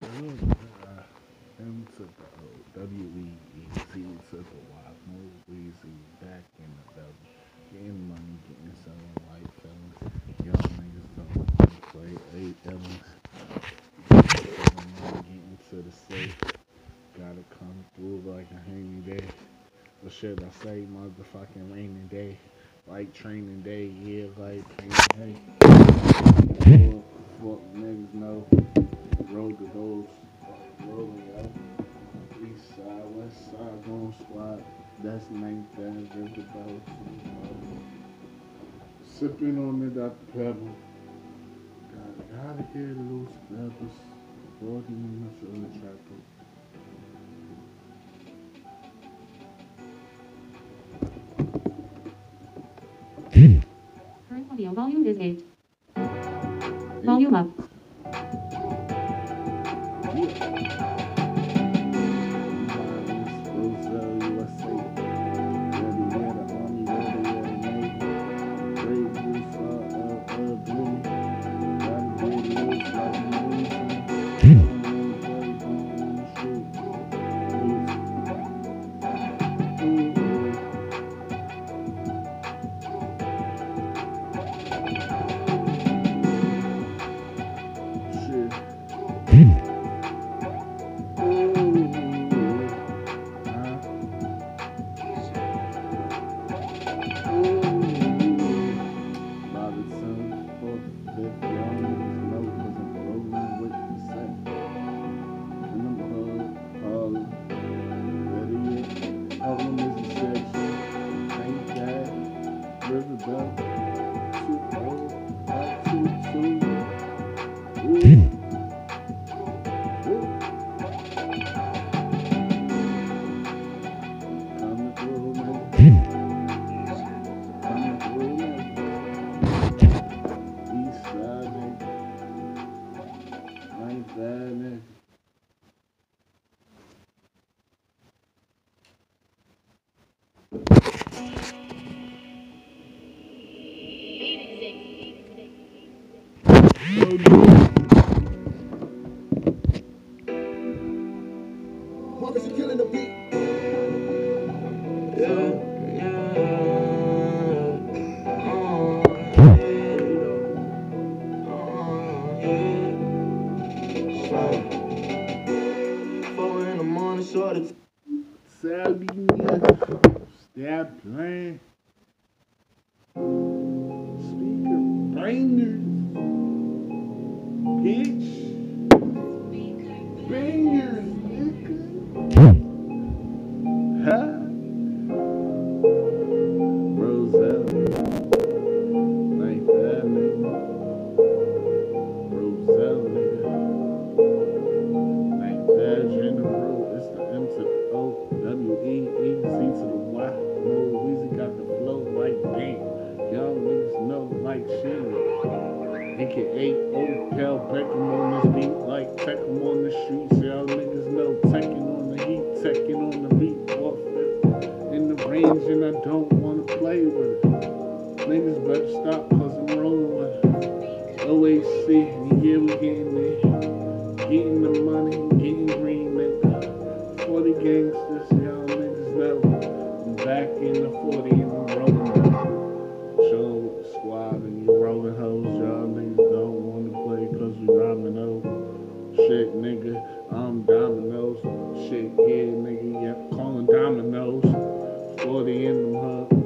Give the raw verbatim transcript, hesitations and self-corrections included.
M to the O, W E E Z to the Y, Moweezy back in the W. Getting money, getting selling white fellas. Y'all niggas don't want to play eight Evans. Getting money, getting to the safe. Gotta come through like a rainy day. Or should I say motherfucking rainy day? Like training day, yeah, like training day. Fuck niggas know. Road to those. Rolling out. East side, west side, gon' squad. That's ninth and Riverboat. Sipping on it out the pebble. Gotta, gotta get loose pebbles. forty minutes on the trapper. Current audio volume is eight. Volume up. Roselle, U S A. Ready, yeah, the army, ready, yeah, the navy. Brave blue, far, uh, uh, blue. Gotta get loose like Moweezy. Roselle, two oh, five two two. Ooh. Ooh. Coming through, man. Coming through, man. East side, nigga. Ninth side, nigga. Moweezy killing the beat. Yeah, yeah. Oh, yeah. Four in the morning, shorty. Saudi nigga. Stop playing. Speaker bangers. Bitch. Bangers, nigga. Huh? Roselle. Like that, nigga. Roselle, nigga. Like that, general. It's the M to the O. W E E Z to the Y. Moweezy got the flow like damn. Y'all niggas know like shit. A K A Odell Beckham on this beat, like Beckham on the streets. Y'all niggas know Tekken on the heat, Tekken on the beat, off it in the range, and I don't wanna play with it. Niggas better stop, cause I'm rolling with it. O A C, yeah, we getting there. Getting the money, getting green, nigga. forty gangsters, y'all niggas know. I'm back in the forty and I'm rolling with it. Show squad and you rolling hoes, y'all niggas don't wanna play cause we domino. Shit, nigga, I'm dominoes. Shit, yeah, nigga, yeah, calling dominoes. forty in them, huh?